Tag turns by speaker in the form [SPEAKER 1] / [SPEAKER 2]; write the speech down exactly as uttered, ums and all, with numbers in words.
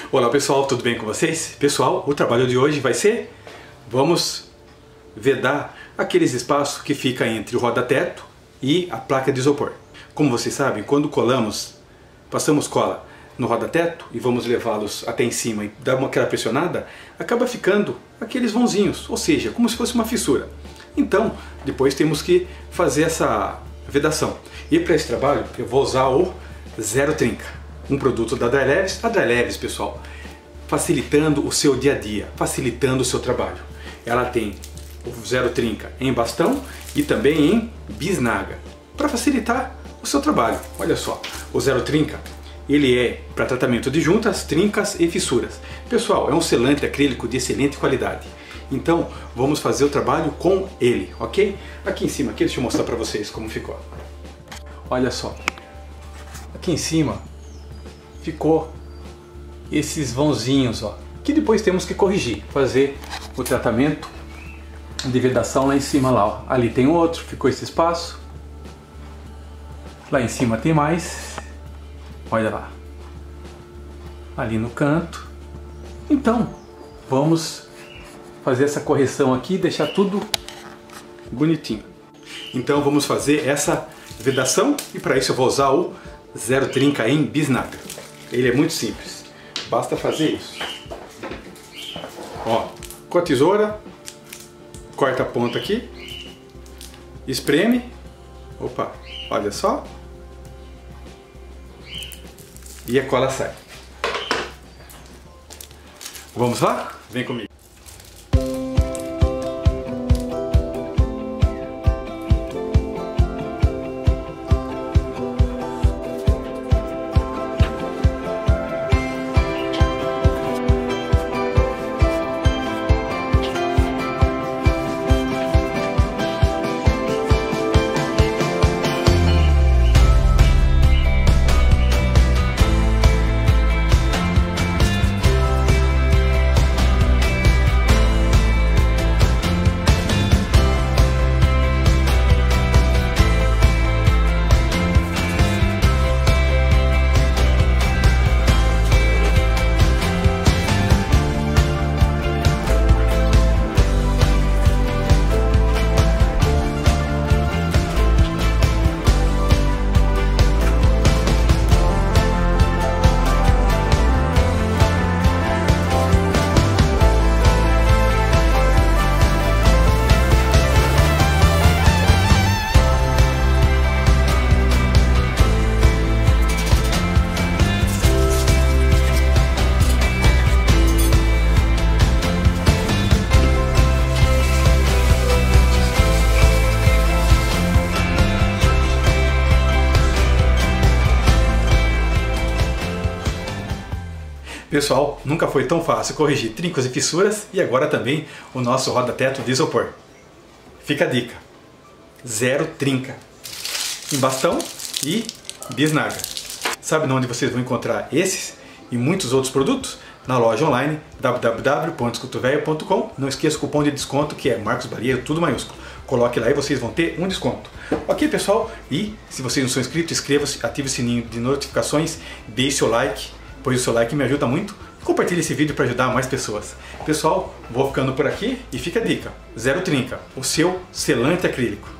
[SPEAKER 1] Olá pessoal, tudo bem com vocês? Pessoal, o trabalho de hoje vai ser, vamos vedar aqueles espaços que fica entre o roda-teto e a placa de isopor. Como vocês sabem, quando colamos, passamos cola no roda-teto e vamos levá-los até em cima e dar uma aquela pressionada, acaba ficando aqueles vãozinhos, ou seja, como se fosse uma fissura. Então, depois temos que fazer essa vedação. E para esse trabalho eu vou usar o Zero Trinca, um produto da Dryleves. A Dryleves, pessoal, facilitando o seu dia a dia, facilitando o seu trabalho. Ela tem o Zero Trinca em bastão e também em bisnaga, para facilitar o seu trabalho. Olha só, o Zero Trinca, ele é para tratamento de juntas, trincas e fissuras. Pessoal, é um selante acrílico de excelente qualidade. Então, vamos fazer o trabalho com ele, ok? Aqui em cima, aqui, deixa eu mostrar para vocês como ficou. Olha só, aqui em cima ficou esses vãozinhos, ó, que depois temos que corrigir, fazer o tratamento de vedação lá em cima, lá, ó. Ali tem outro, ficou esse espaço. Lá em cima tem mais. Olha lá. Ali no canto. Então, vamos fazer essa correção aqui e deixar tudo bonitinho. Então vamos fazer essa vedação e para isso eu vou usar o Zero Trinca em bisnaga. Ele é muito simples, basta fazer isso. Ó, com a tesoura, corta a ponta aqui, espreme, opa, olha só, e a cola sai. Vamos lá? Vem comigo. Pessoal, nunca foi tão fácil corrigir trincos e fissuras e agora também o nosso roda-teto de isopor. Fica a dica, Zero Trinca, em bastão e bisnaga. Sabe onde vocês vão encontrar esses e muitos outros produtos? Na loja online w w w ponto escutovelho ponto com. Não esqueça o cupom de desconto que é Marcos Barreiro, tudo maiúsculo. Coloque lá e vocês vão ter um desconto. Ok, pessoal? E se vocês não são inscritos, inscreva-se, ative o sininho de notificações, deixe seu like, pois o seu like me ajuda muito. Compartilhe esse vídeo para ajudar mais pessoas. Pessoal, vou ficando por aqui e fica a dica, Zero Trinca, o seu selante acrílico.